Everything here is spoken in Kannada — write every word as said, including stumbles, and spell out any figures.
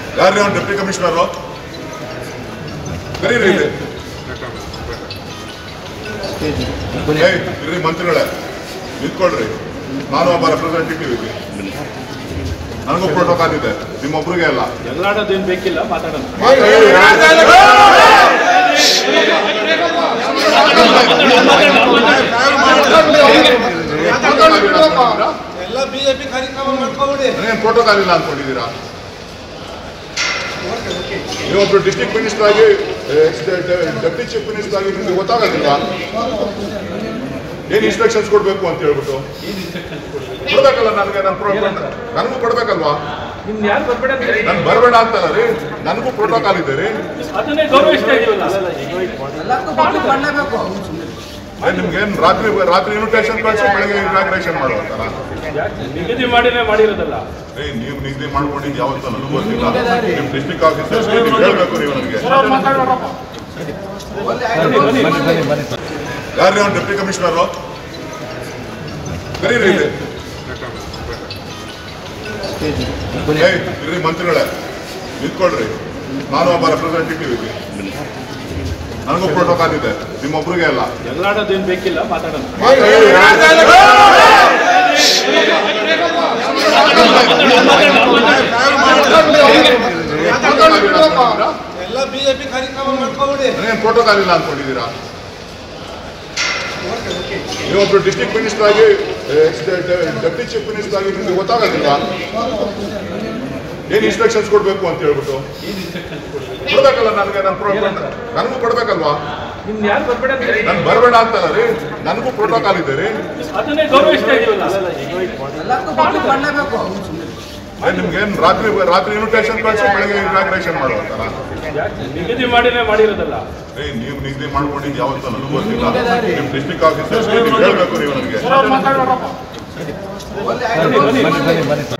ಯಾರು ಅವ್ನು ಡೆಪ್ಟಿ ಕಮಿಷನರು ಕರೀರಿ ಇಲ್ಲಿ ಇರ್ರಿ ಮಂತ್ರಿಗಳೇ ನಿಂತ್ಕೊಳ್ರಿ. ನಾನು ಒಬ್ಬ ರೆಪ್ರೆಸೆಂಟೇಟಿವ್ ಇದ್ವಿ, ನನಗೂ ಪ್ರೋಟೋಕಾಲ್ ಇದೆ, ನಿಮ್ಮೊಬ್ರಿಗೆ ಅಲ್ಲ. ಎಲ್ಲಾಡೋದೇನು ಬೇಕಿಲ್ಲ, ಮಾತಾಡೋಣ. ಎಲ್ಲ ಬಿಜೆಪಿ ಕಾರ್ಯಕ್ರಮ ಮಾಡ್ಕೊಬಿಡಿ. ನನಗೇನು ಪ್ರೋಟೋಕಾಲ್ ಇಲ್ಲ ಅನ್ಕೊಂಡಿದ್ದೀರಾ? ನೀವೊಬ್ರು ಡಿಸ್ಟ್ರಿಕ್ಟ್ ಮಿನಿಸ್ಟರ್ ಆಗಿ ಡೆಪ್ಟಿ ಚೀಫ್ ಮಿನಿಸ್ಟರ್ ಆಗಿ ನಿಮ್ಗೆ ಗೊತ್ತಾಗೋದಿಲ್ಲ ಏನು ಇನ್ಸ್ಟ್ರಕ್ಷನ್ಸ್ ಕೊಡ್ಬೇಕು ಅಂತ ಹೇಳ್ಬಿಟ್ಟು ಕೊಡ್ಬೇಕಲ್ಲ ನನಗೆ. ನನ್ನ ನನಗೂ ಕೊಡ್ಬೇಕಲ್ವಾ? ನನ್ ಬರಬೇಡ ಅಂತಲ್ಲ ರೀ, ನನಗೂ ಪ್ರೋಟೋಕಾಲ್ ಇದೆ ರೀ. ನಿಮ್ಗೇನು ರಾತ್ರಿ ರಾತ್ರಿ ಇನ್ವಿಟೇಷನ್ ಕಳಿಸಿ ಬೆಳಗ್ಗೆ ಇನಾಗ್ರೇಷನ್ ಮಾಡುವಂತಾರ ನಿಗದಿ ಮಾಡಿನೇ ಮಾಡಿರೋದಲ್ಲ. ಏ ನೀವು ನಿಗದಿ ಮಾಡ್ಕೊಂಡಿದ್ದು ಯಾವತ್ತ ನನಗೂ ಗೊತ್ತಿಲ್ಲ. ನಿಮ್ ಡಿಸ್ಟ್ರಿಕ್ಟ್ ಆಫೀಸರ್ಸ್ ಹೇಳ್ಬೇಕು ನೀವು ನನಗೆ. ಯಾರು ಅವ್ನು ಡೆಪ್ಟಿ ಕಮಿಷನರು ಕರೀರಿ ಇಲ್ಲಿ ಇರ್ರಿ ಮಂತ್ರಿಗಳೇ ನಿಂತ್ಕೊಳ್ರಿ. ನಾನು ಒಬ್ಬ ರೆಪ್ರೆಸೆಂಟೇಟಿವ್ ಇದ್ವಿ, ನನಗೂ ಪ್ರೋಟೋಕಾಲ್ ಇದೆ, ನಿಮ್ಮೊಬ್ರಿಗೆ ಅಲ್ಲ. ಎಲ್ಲಾಡೋದೇನು ಬೇಕಿಲ್ಲ, ಮಾತಾಡೋಣ. ಎಲ್ಲ ಬಿಜೆಪಿ ಕಾರ್ಯಕ್ರಮ ಮಾಡ್ಕೊಬಿಡಿ. ನನಗೇನು ಪ್ರೋಟೋಕಾಲ್ ಇಲ್ಲ ಅನ್ಕೊಂಡಿದ್ದೀರಾ? ನೀವೊಬ್ರು ಡಿಸ್ಟ್ರಿಕ್ಟ್ ಮಿನಿಸ್ಟರ್ ಆಗಿ ಡೆಪ್ಟಿ ಚೀಫ್ ಮಿನಿಸ್ಟರ್ ಆಗಿ ನಿಮ್ಗೆ ಗೊತ್ತಾಗೋದಿಲ್ಲ ಏನು ಇನ್ಸ್ಟ್ರಕ್ಷನ್ಸ್ ಕೊಡ್ಬೇಕು ಅಂತ ಹೇಳ್ಬಿಟ್ಟು ಕೊಡ್ಬೇಕಲ್ಲ ನನಗೆ. ನನ್ನ ನನಗೂ ಕೊಡ್ಬೇಕಲ್ವಾ? ನನ್ ಬರಬೇಡ ಅಂತಲ್ಲ ರೀ, ನನಗೂ ಪ್ರೋಟೋಕಾಲ್ ಇದೆ ರೀ. ನಿಮ್ಗೇನು ರಾತ್ರಿ ರಾತ್ರಿ ಇನ್ವಿಟೇಷನ್ ಕಳಿಸಿ ಬೆಳಗ್ಗೆ ಇನಾಗ್ರೇಷನ್ ಮಾಡುವಂತಾರ ನಿಗದಿ ಮಾಡಿನೇ ಮಾಡಿರೋದಲ್ಲ. ಏ ನೀವು ನಿಗದಿ ಮಾಡ್ಕೊಂಡಿದ್ದು ಯಾವತ್ತ ನನಗೂ ಗೊತ್ತಿಲ್ಲ. ನಿಮ್ ಡಿಸ್ಟ್ರಿಕ್ಟ್ ಆಫೀಸರ್ಸ್ ಹೇಳ್ಬೇಕು ನೀವು ನನಗೆ.